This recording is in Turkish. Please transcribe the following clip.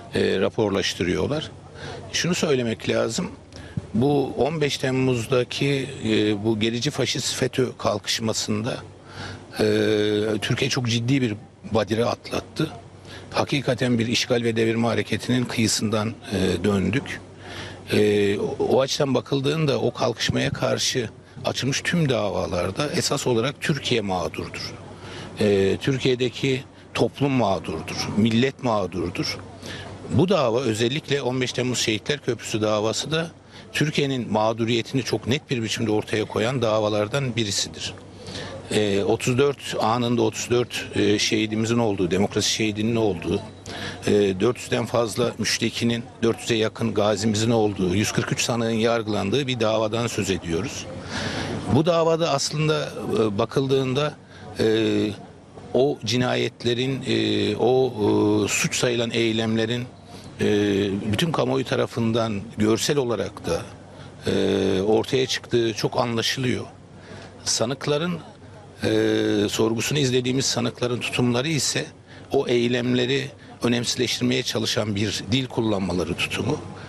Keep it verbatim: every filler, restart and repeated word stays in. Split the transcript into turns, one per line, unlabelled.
e, raporlaştırıyorlar. Şunu söylemek lazım. Bu on beş Temmuz'daki e, bu gerici faşist FETÖ kalkışmasında e, Türkiye çok ciddi bir badire atlattı. Hakikaten bir işgal ve devirme hareketinin kıyısından e, döndük. E, o, o açıdan bakıldığında o kalkışmaya karşı açılmış tüm davalarda esas olarak Türkiye mağdurdur. E, Türkiye'deki toplum mağdurdur, millet mağdurdur. Bu dava, özellikle on beş Temmuz Şehitler Köprüsü davası da Türkiye'nin mağduriyetini çok net bir biçimde ortaya koyan davalardan birisidir. Ee, otuz dört anında otuz dört e, şehidimizin olduğu, demokrasi şehidinin olduğu, e, dört yüzden fazla müştekinin, dört yüze yakın gazimizin olduğu, yüz kırk üç sanığın yargılandığı bir davadan söz ediyoruz. Bu davada aslında e, bakıldığında e, o cinayetlerin, e, o e, suç sayılan eylemlerin e, bütün kamuoyu tarafından görsel olarak da e, ortaya çıktığı çok anlaşılıyor. Sanıkların e, sorgusunu izlediğimiz sanıkların tutumları ise o eylemleri önemsizleştirmeye çalışan bir dil kullanmaları tutumu.